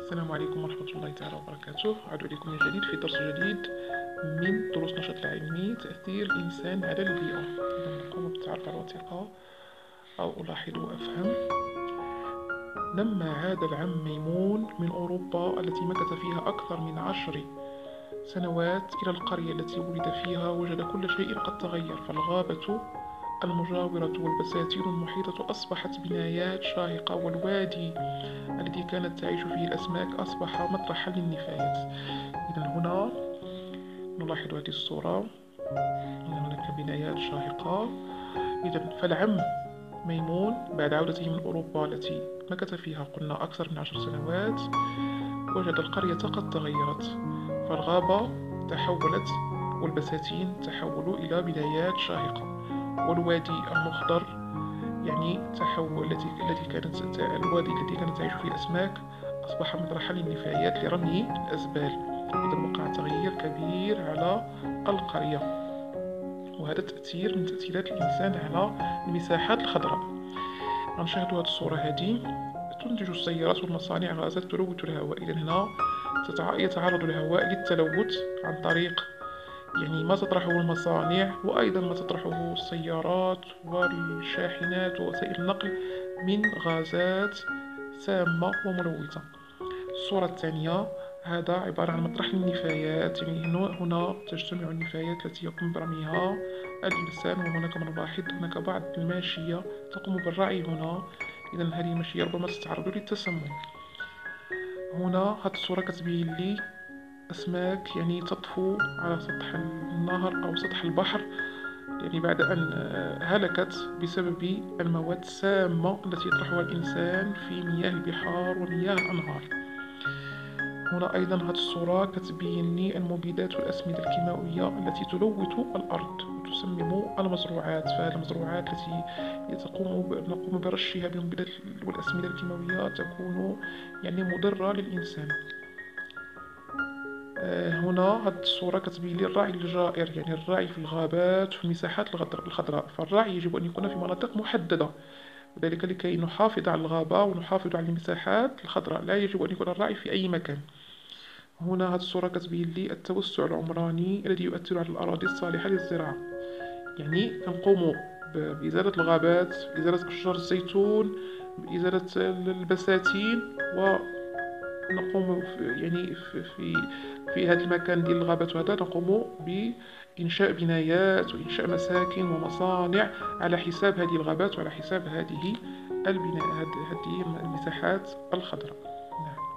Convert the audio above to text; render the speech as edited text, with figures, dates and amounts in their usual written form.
السلام عليكم ورحمة الله تعالى وبركاته. أعود إليكم من جديد في درس جديد من دروس نشاط العلمي، تأثير الإنسان على البيئة. إذا نقوم بالتعرف على الوثيقة أو ألاحظ وأفهم. لما عاد العم ميمون من أوروبا التي مكث فيها أكثر من 10 سنوات إلى القرية التي ولد فيها، وجد كل شيء قد تغير، فالغابة المجاورة والبساتين المحيطة أصبحت بنايات شاهقة، والوادي الذي كانت تعيش فيه الأسماك أصبح مطرحا للنفايات. إذا هنا نلاحظ هذه الصورة، هناك بنايات شاهقة. إذا فالعم ميمون بعد عودته من أوروبا التي مكث فيها قلنا أكثر من 10 سنوات، وجد القرية قد تغيرت، فالغابة تحولت والبساتين تحولوا إلى بنايات شاهقة، والوادي المخضر يعني تحول الوادي الذي كانت تعيش فيه الأسماك أصبح مطرحا للنفايات لرمي الأزبال. إذا وقع تغيير كبير على القرية، وهذا تأثير من تأثيرات الإنسان على المساحات الخضراء. غنشاهدوا هذه الصورة هذه. تنتج السيارات والمصانع غازات تلوث الهواء. إذا هنا يتعرض الهواء للتلوث عن طريق ما تطرحه المصانع، وأيضا ما تطرحه السيارات والشاحنات ووسائل النقل من غازات سامة وملوثة. الصورة الثانية، هذا عبارة عن مطرح النفايات. هنا تجتمع النفايات التي يقوم برميها الإنسان، وهناك ما نلاحظ هناك بعض الماشية تقوم بالرعي هنا. إذا هذه الماشية ربما تتعرض للتسمم. هنا هذه الصورة كتبين لي أسماك تطفو على سطح النهر أو سطح البحر، بعد أن هلكت بسبب المواد السامة التي يطرحها الإنسان في مياه البحار ومياه الأنهار. هنا أيضا هذه الصورة كتبين لي المبيدات والأسمدة الكيماوية التي تلوث الأرض وتسمم المزروعات. فالمزروعات التي نقوم برشها بالمبيدات والأسمدة الكيماوية تكون مضرة للإنسان. هنا هذه الصورة كتبين لي الرعي الجائر، الرعي في الغابات وفي المساحات الخضراء. فالرعي يجب أن يكون في مناطق محددة، وذلك لكي نحافظ على الغابة ونحافظ على المساحات الخضراء. لا يجب أن يكون الرعي في أي مكان. هنا هذه الصورة كتبين لي التوسع العمراني الذي يؤثر على الأراضي الصالحة للزراعة. كنقوم بإزالة الغابات، بإزالة أشجار الزيتون، بإزالة البساتين، ونقوم في هذا المكان ديال الغابات، وهذا نقوم بإنشاء بنايات وإنشاء مساكن ومصانع على حساب هذه الغابات وعلى حساب هذه المساحات الخضراء. نعم.